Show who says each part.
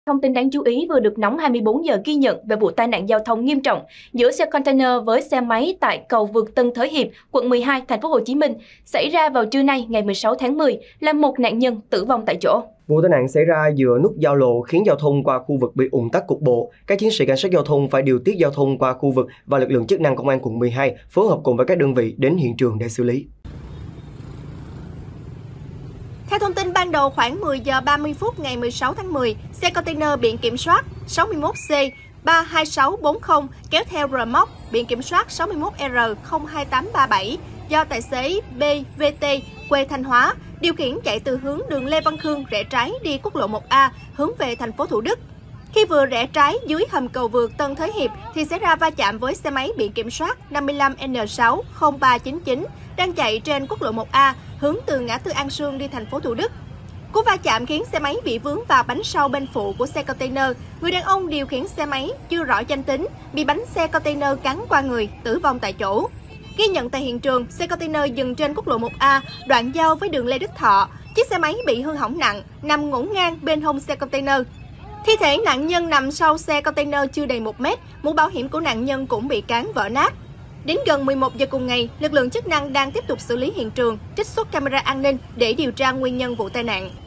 Speaker 1: Thông tin đáng chú ý vừa được Nóng 24 giờ ghi nhận về vụ tai nạn giao thông nghiêm trọng giữa xe container với xe máy tại cầu vượt Tân Thới Hiệp, quận 12, thành phố Hồ Chí Minh, xảy ra vào trưa nay ngày 16 tháng 10, làm một nạn nhân tử vong tại chỗ.
Speaker 2: Vụ tai nạn xảy ra giữa nút giao lộ khiến giao thông qua khu vực bị ùn tắc cục bộ. Các chiến sĩ cảnh sát giao thông phải điều tiết giao thông qua khu vực và lực lượng chức năng công an quận 12 phối hợp cùng với các đơn vị đến hiện trường để xử lý.
Speaker 3: Theo thông tin ban đầu, khoảng 10 giờ 30 phút ngày 16 tháng 10, xe container biển kiểm soát 61C32640 kéo theo rơ móc biển kiểm soát 61R02837 do tài xế BVT quê Thanh Hóa điều khiển chạy từ hướng đường Lê Văn Khương rẽ trái đi quốc lộ 1A hướng về thành phố Thủ Đức. Khi vừa rẽ trái dưới hầm cầu vượt Tân Thới Hiệp thì xảy ra va chạm với xe máy biển kiểm soát 55N60399 đang chạy trên quốc lộ 1A hướng từ ngã tư An Sương đi thành phố Thủ Đức. Cú va chạm khiến xe máy bị vướng vào bánh sau bên phụ của xe container. Người đàn ông điều khiển xe máy chưa rõ danh tính bị bánh xe container cán qua người, tử vong tại chỗ. Ghi nhận tại hiện trường, xe container dừng trên quốc lộ 1A, đoạn giao với đường Lê Đức Thọ. Chiếc xe máy bị hư hỏng nặng, nằm ngổn ngang bên hông xe container. Thi thể nạn nhân nằm sau xe container chưa đầy 1 mét, mũ bảo hiểm của nạn nhân cũng bị cán vỡ nát. Đến gần 11 giờ cùng ngày, lực lượng chức năng đang tiếp tục xử lý hiện trường, trích xuất camera an ninh để điều tra nguyên nhân vụ tai nạn.